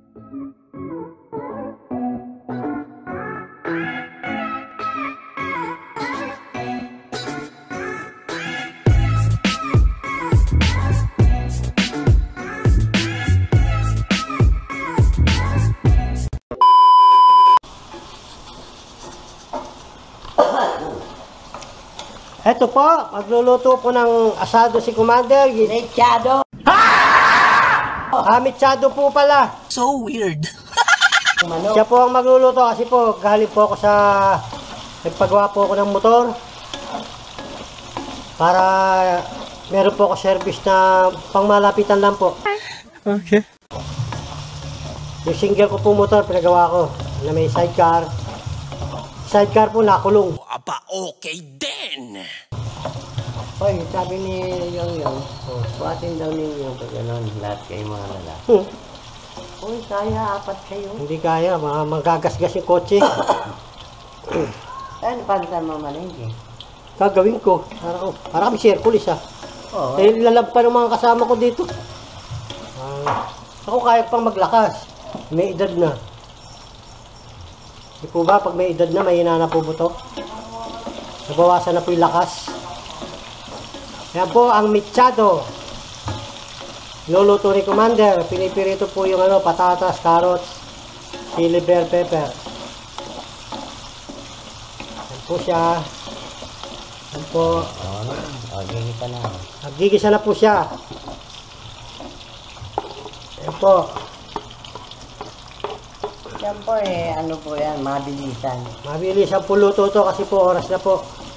Eto po, magluluto po ng asado si Commander. Mechado. Mechado po pala. So weird. Siya po ang magluluto kasi po galing po ako sa nagpagawa po ako ng motor para meron po ako service na pangmalapitan lang po. Okay. Yung single ko po motor pinagawa ko na may sidecar. Sidecar po nakulong. Aba, okay din. Hoy, sabi ni Yung, buhatin daw ninyo pag gano'n, lahat kayo mga lalaki. Uy, kaya, 4 kayo. Hindi kaya, magagasgas yung kotse. Ano, paano tayo mamalengke? Gagawin ko. Para kami circulis Oo. Eh, lalab pa ng mga kasama ko dito. Ako kaya pang maglakas. May edad na. Di po ba, pag may edad na, mahina na po buto? Nabawasan na po yung lakas. Yan po ang mechado. Luluto ni Commander. Pinipirito po yung patatas, carrots, chili bell pepper. Yan po siya. Yan po. Gigisa na. Nagigisa na po siya. Yan po. Yan po ano po yan, mabilisan. Mabilis ang po luto to kasi po oras na po.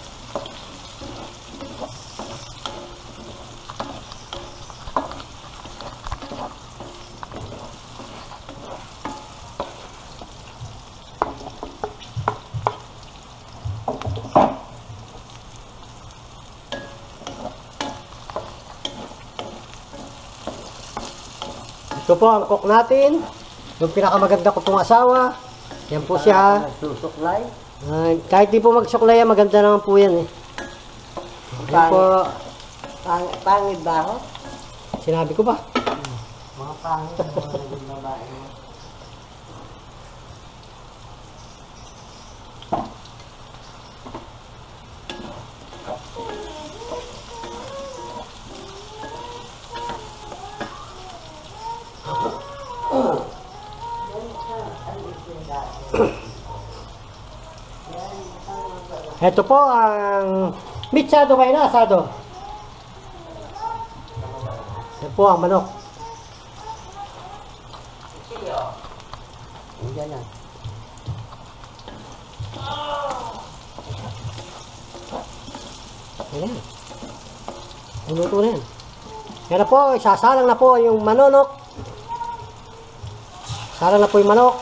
Ito po ang cook natin. Yung pinakamaganda ko pong asawa. Yan po siya. Nagsusuklay. Kahit di po magsuklay, maganda naman po yan eh. Yan po. Pangit ba ako? Sinabi ko ba? Mga pangit ang mga naging babae mo. Ito po ang mechado kayo na asado. Ito po ang manok. Diyan na. Ayan. Luto na yan. Yan na po, isasalang na po yung manonok. Salang na po yung manok.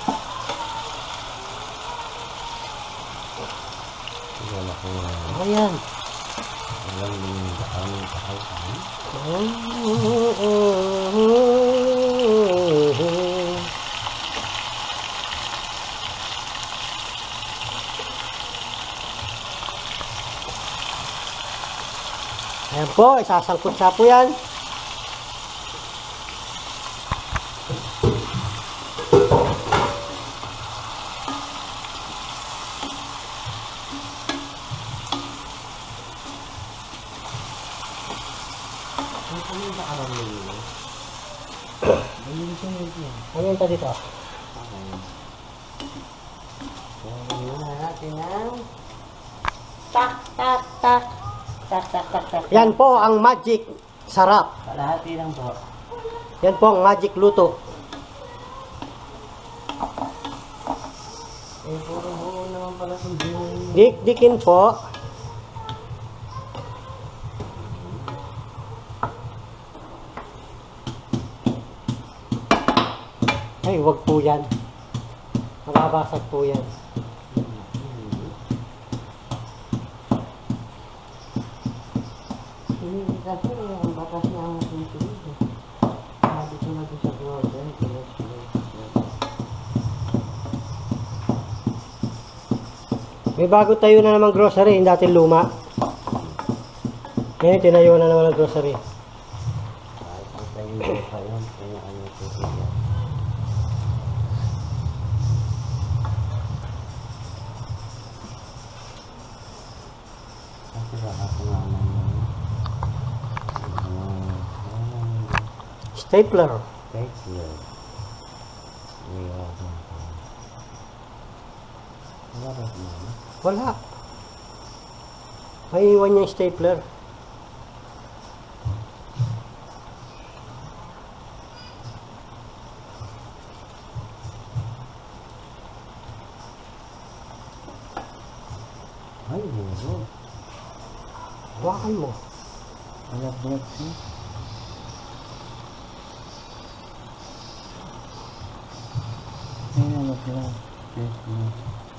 Ayan. Ayan po, isasangkot siya po yan. Ano yung dito? Tak, tak, tak. Tak, tak, tak, tak. Yan po ang magic sarap. Kalahati lang po. Yan po ang magic luto. Puro buo naman pala sa buhay. Dik-dikin po. Ay, wag po yan. Mababasag po yan. Kasi ang batas na ang sunod. Sabi ko na sa border. May bago tayo na naman grocery, yung dati luma. Ngayon, tinayo na naman ang grocery. Stapler. Stapler. Iwasan ko. Wala ba ito mama? Wala. May iwan niya yung stapler. Ay, buro. Hawakan mo. Wala break siya. Ayun, wala. Stapler.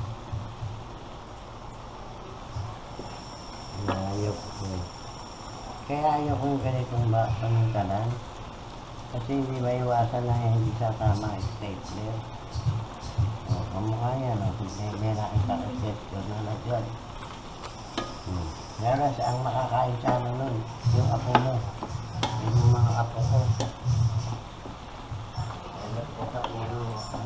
Kaya ayaw kong ganitong pamintalan. Kasi hindi maiwasan na hindi sa tama stapler. O, kamukha yan. O, may nakita ka stapler na nagyan. Whereas ang makakain sa ano nun, yung apo mo. Yung mga apo ko. Alam ko sa ulo.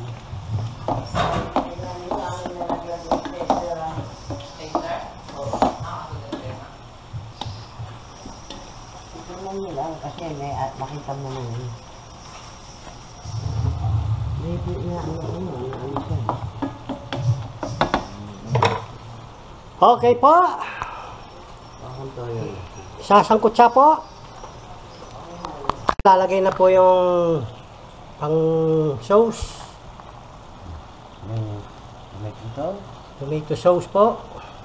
Lang kasi may makita mo naman. Maybe na ano siya. Okay po. Bakit to yun? Sasangkot siya po. Lalagay na po yung pang sauce. Tomato sauce po.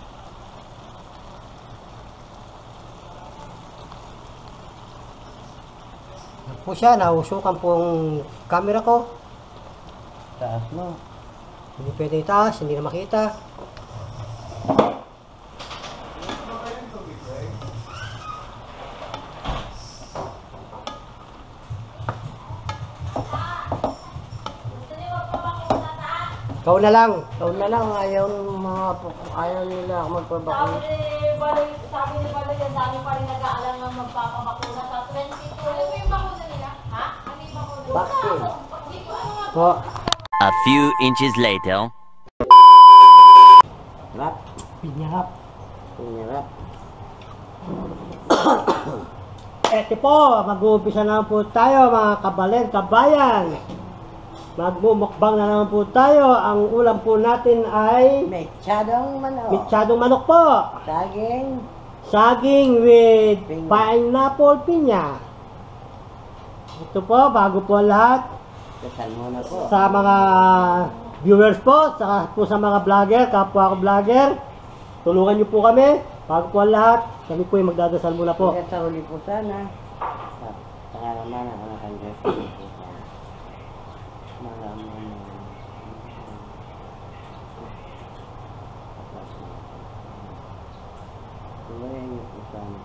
Po siya, nahusukan po ang camera ko. Taas mo. Hindi pwede itaas, hindi na makita. Ikaw na lang. Ikaw na lang, ayaw nila ako magpabakuna. Sabi ni Baloy, ang dami pa rin nag-aalang ng magpapabakuna sa 22. Ano ba yung bakuna nila? Ha? Ano yung bakuna? Bakit? Po. A few inches later. Rap. Pinyarap. Pinarap. Eto po, mag-uumpisa na po tayo mga kabalen, kabayan. Magmumukbang na naman po tayo. Ang ulam po natin ay Mechadong manok. mitsadong manok po. Saging. Saging with Pinya. pineapple pinya. Ito po, bago po ang lahat, Kasal mo na po. sa mga viewers po, saka po sa mga vlogger, kapwa ko vlogger, tulungan niyo po kami. Bago po ang lahat, kami po yung magdadasal muna po. Hanggang sa huli po sana. Saka naman ang anak ang Diyos. Malaman mo. Tuloy niyo po sana.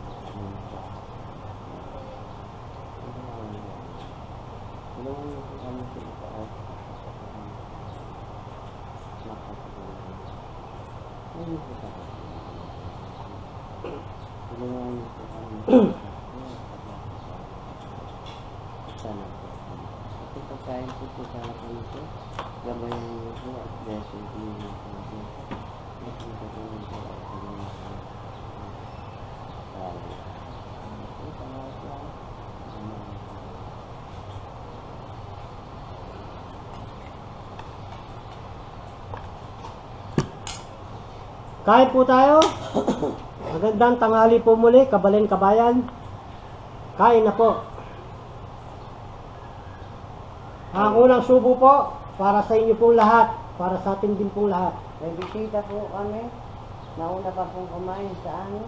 Tulungan niyo po kami sa itaas. Makatulungan. Ayun po sa akin. Tulungan niyo po kami sa itaas. Sana po. Kasi pagkain po sana kami po. Gabayan niyo po at blessing niyo po. Blessing po kami po at kami po. Kain po tayo. Magandang tanghali po muli, kabalen kabayan. Kain na po. Ang unang subo po, para sa inyo pong lahat, para sa atin din pong lahat. May bisita po kami. Nauna pa pong kumain sa amin.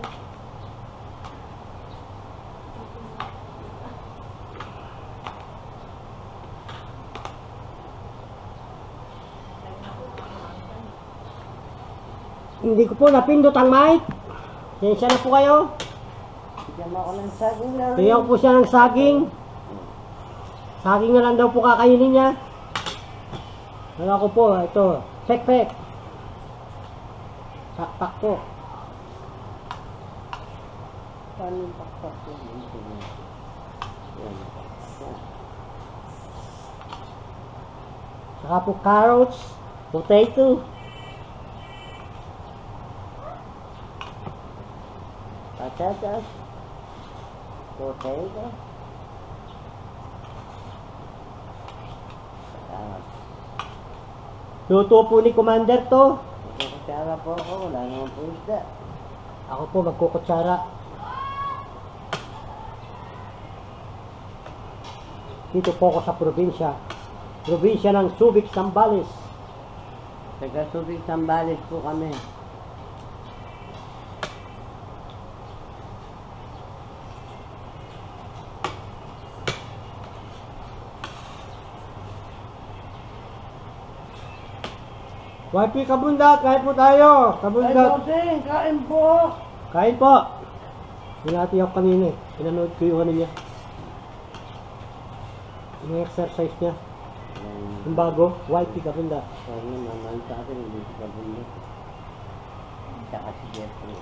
Hindi ko po napindot ang mic. Sensya na po kayo. Bigyan mo ako ng saging na rin. Bigyan ko po siya ng saging. Saging na lang daw po kakainin niya. Wala ko po, ito, pek-pek. Pakpak po. Paano yung pakpak po? Yan. Saka po carrots, potato. Patatas. Potato. Luto po ni Commander to. Magkukutsara po ako, wala naman po isda. Ako po magkukutsara. Dito po ako sa probinsya. Probinsya ng Subic, Zambales. Taga Subic, Zambales po kami. YP Kabundat, kain po tayo. Ay, Kabundat. Joseng, kain po! Kain po. Hinati ako kanina eh. Pinanood ko yung ano niya. Yung exercise niya. Yung bago, YP Kabundat. Sorry naman sa akin, hindi ko kabunda. Tsaka si Jeffrey.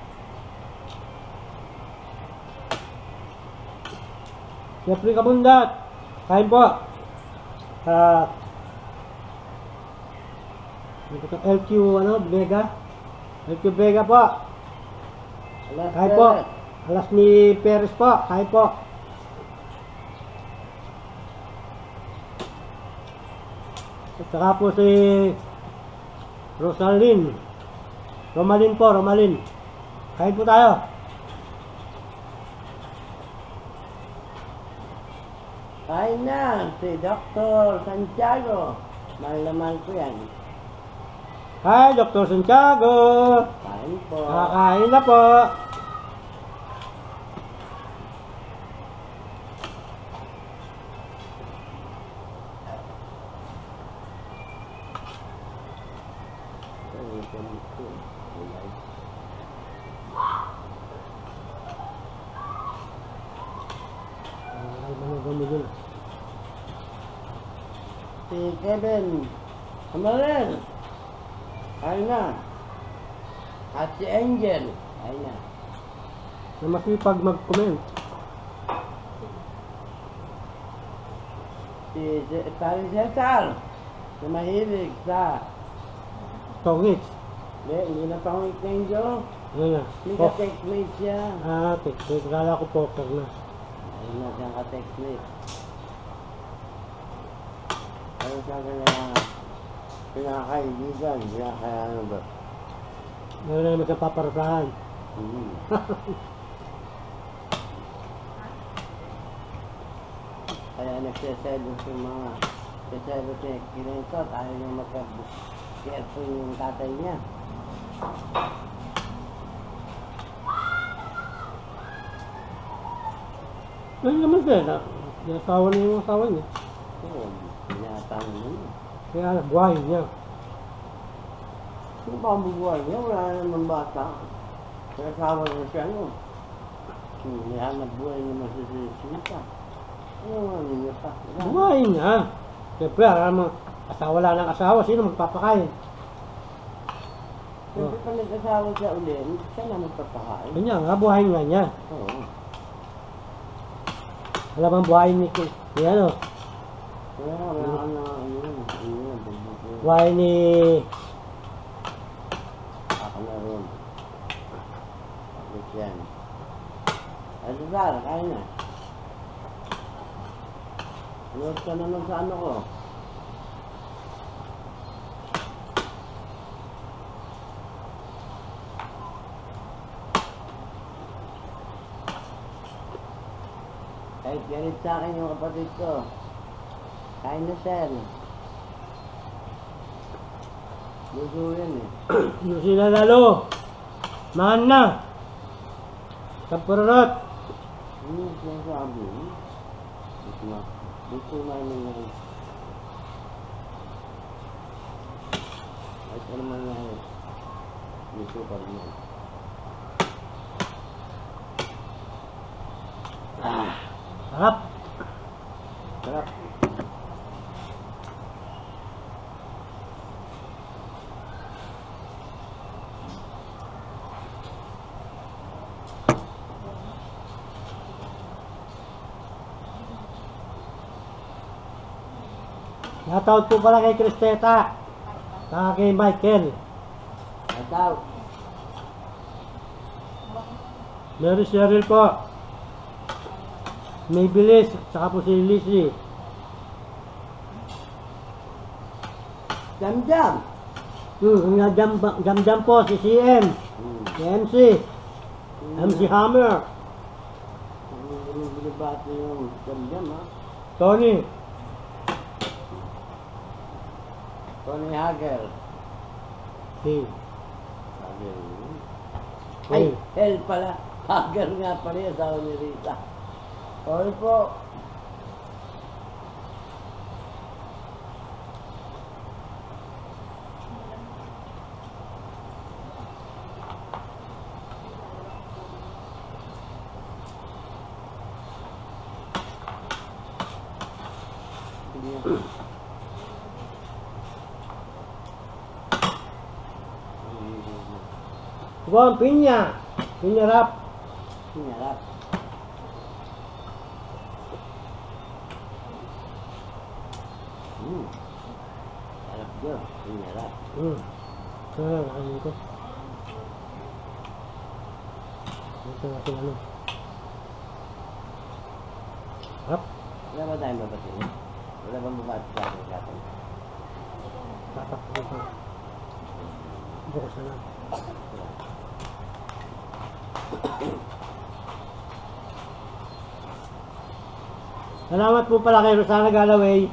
Jeffrey Kabundat. Kain po. LQ ano, Vega. LQ Vega po. Alas, Kain po. Alas ni Perez po. Kain po. At saka po si Rosalyn. Romalyn po, Romalyn. Kain po tayo. Kain na, si Dr. Santiago. Mahal na mahal ko yan. Hi, Dr. Santiago. Kain po. Nakakain na po. Ay, mga gumigil. Si Kevin. Kamalin. Kain na. At si Angel. Kain na. Na masipag mag-comment. Si Paris Cesar. Si mahilig sa... Tongits. Hindi na pangit na Angel. Ano na? May Oh. ka-textmate siya. Text. Kala ko poker na. Ayun na siyang ka-textmate. Pero sabi na pinakaibigan. Kaya ano ba? Meron na naman sa paparasahan. Kaya nagseselos yung mga nagseselos niya kinintot. Ayaw niya magka-careful yung tatay niya. Ano naman din, nasawa na yung asawa niya. Oo, pinatang niya. Kaya buhay niya. Kung pa ang bubuhay niya, wala naman bata. Nakasawa na siya, no? Nihanap buhay naman sa sisita. Ano niya pa? Buhay niya. Siyempre, alam mo, wala ng asawa, sino magpapakain? Siyempre pa nag-asawa siya ulit, siya na magpapakain. Kanya nga, buhay nga niya. Oo. Alam ang buhay ni ano, Wala ka na, ano, buhay ni, ako na ron. Tapos yan. Ay, Cesar, kain na. Ano ka naman sa ano ko? Kahit galit sa akin yung kapatid ko. Kain na, sir. Luso yan eh. yung sila lalo. Mahan na. Kapurot. Ano yung sinasabi? Luso na yung mga... Kahit ano mangyari. Luso pa rin yan. Sarap. Sarap. Shoutout po pala kay Cristeta. Saka kay Michael. Ataw. Mary Cheryl po. May Bilis. Saka po si Lizzie. Jam-jam. Jam-jam po, si CM, si MC, MC Hammer, Binibati yung jam-jam, ha? Tony, Tony Hagel. si, Hagel. Ay. Ay, hell pala. Hagel nga pala yung asawa ni Rita. Sorry po. Juan Piña, Piña Rap, Hinarap. Harap yun. Hinarap. ano ko? Ito natin ano. Rap, Wala ba tayong babatiin? Wala bang babati sa akin natin? tatak ko. Bukas na lang. Salamat po pala kay Rosana Galloway.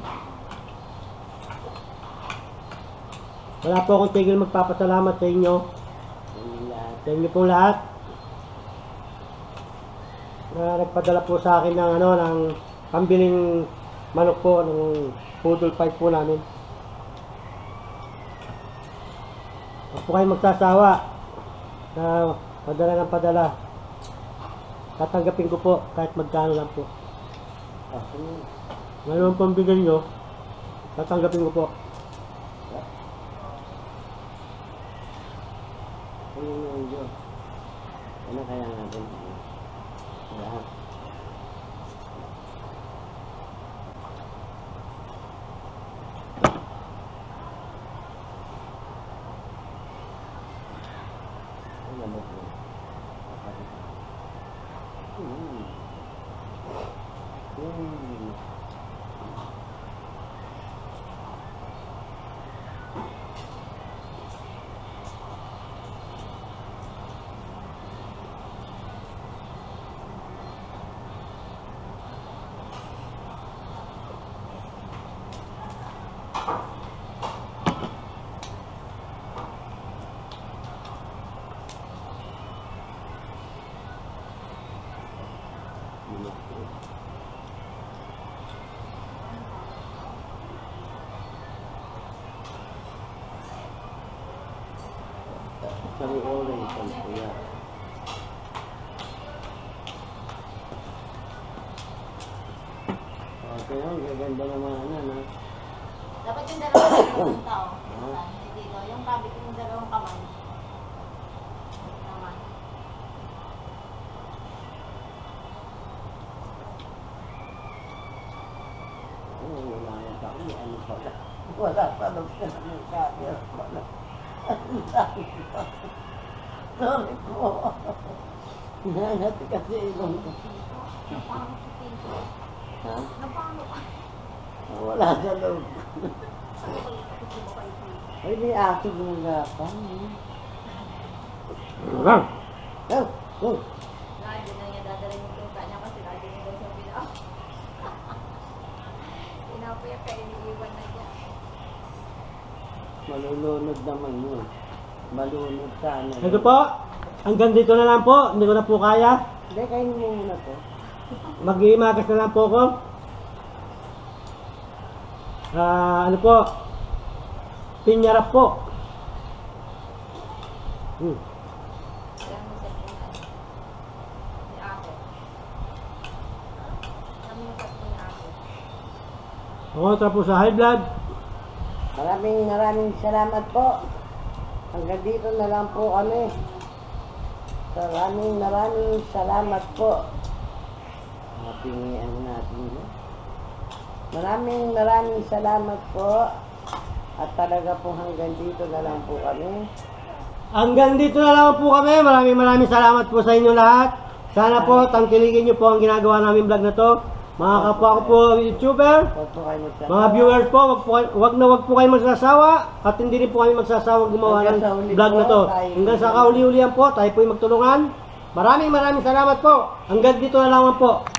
Wala po akong tigil magpapasalamat sa inyo. Yung lahat. Sa inyo pong lahat. Na nagpadala po sa akin ng ng pambiling manok po ng poodle fight po namin. Huwag po kayong magsasawa na padala ng padala. Tatanggapin ko po kahit magkano lang po. Ah, ano? Ngayon ang pambigay nyo, tatanggapin ko po. Ano yung Diyos? Ano kaya natin? Lahat. Ano ba ito? Sabi orange ang kuya. Okay, ang gaganda naman ano. Dapat yung dalawang tao. Hindi dito. Yung kabit yung dalawang kamay. Naman. Wala yung sabi, ano pala. Wala pa daw siya ng sabi. Wala. Sorry po. Nangat kasi ilong ko. Napano si Pinto. Ha? Napano ka? Wala sa loob. Ay, may aso ng gapan. Lang. Oh, oh. Lagi na niya dadalhin yung tuta niya kasi lagi niya daw siya pinaw. Pinapayak kayo iniiwan na niya. Malulunod naman yun. Malunod sana. Ito po, hanggang dito na lang po. Hindi ko na po kaya. Hindi, kainin mo muna to. Mag-iimagas na lang po ako. Ano po? Pinyarap po. Kaya mo sa punan. Ni ako. Kami mo sa punan ako. Pangontra po sa high blood. Maraming salamat po. Hanggang dito na lang po kami. Maraming salamat po. Mapingian natin yun. Maraming salamat po. At talaga po hanggang dito na lang po kami. Hanggang dito na lang po kami. Maraming salamat po sa inyo lahat. Sana po tangkilikin nyo po ang ginagawa namin vlog na to. Mga kapwa ko po YouTuber, Huwag po kayo magsasawa. mga viewers po, wag po kayo magsasawa at hindi rin po kayo magsasawa gumawa ng Hanggang sa uli vlog po, na to. tayo Hanggang sa po. kauli-ulian po, tayo po magtulungan. Maraming salamat po. Hanggang dito na lamang po.